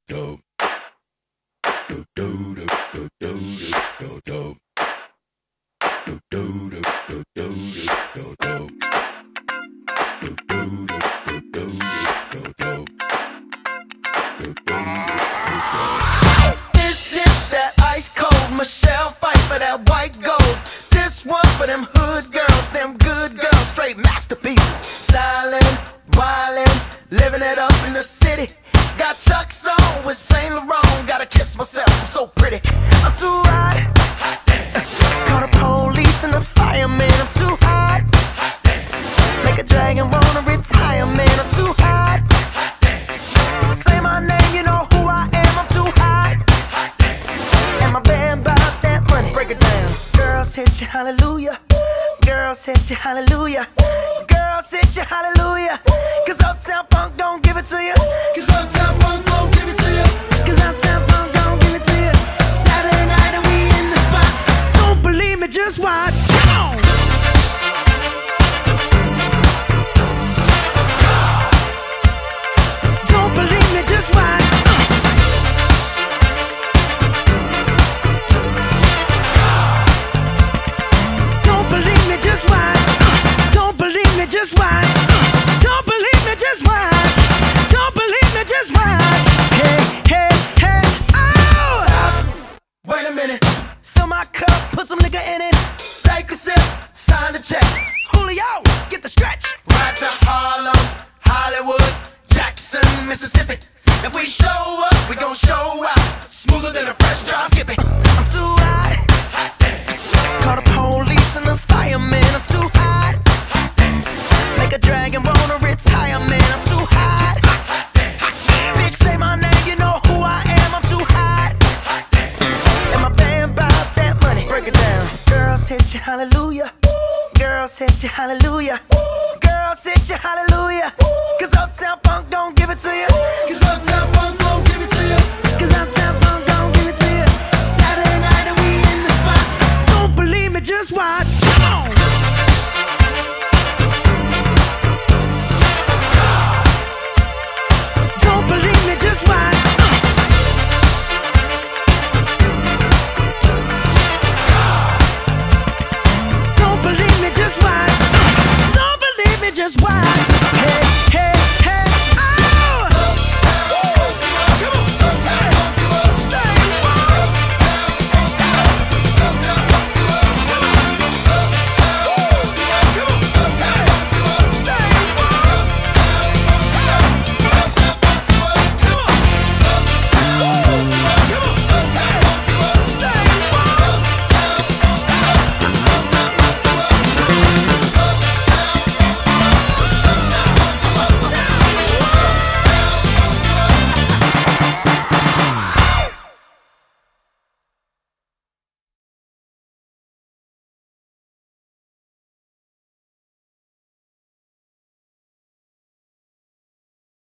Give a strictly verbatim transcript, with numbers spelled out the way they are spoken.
do do do do do do do do do do do do do do do do This is that ice cold Michelle fight for that white gold. This one for them hood girls, them good girls, straight masterpieces. Stylin', wildin', living it up in the city. Got Chuck's on with Saint Laurent. Gotta kiss myself, I'm so pretty. I'm too hot. Call the police and the fireman. I'm too hot. Make a dragon wanna retire, man. I'm too hot. Say my name, you know who I am. I'm too hot. And my band bought that money. Break it down. Girls hit you, hallelujah. Girls hit you, hallelujah. Girls hit you, hallelujah. Cause Uptown Funk don't give it to you. Cause Uptown Funk don't give it to you. Cause Uptown Funk don't give it to you. Saturday night and we in the spot. Don't believe me, just watch. Come on. Don't believe me, just watch. Don't believe me, just watch. Don't believe me, just watch. Don't believe me, just watch. Don't believe me, just watch. Hey, hey, hey, oh! Stop. Wait a minute. Fill my cup, put some nigga in it. Take a sip, sign the check. Julio, get the stretch. Right to Harlem, Hollywood, Jackson, Mississippi. If we show up, we gon' show out. Smoother than a fresh drop. Skip it. I'm too hot. Call the police and the fireman. I'm too hot. Make a dragon wanna retire, man. I'm too hot. Bitch, say my name, you know who I am. I'm too hot. And my band bought that money. Break it down. Girls hit you, hallelujah. Girls hit you, hallelujah. Girls hit you, hallelujah. Cause Uptown Funk don't give it to you. Cause Uptown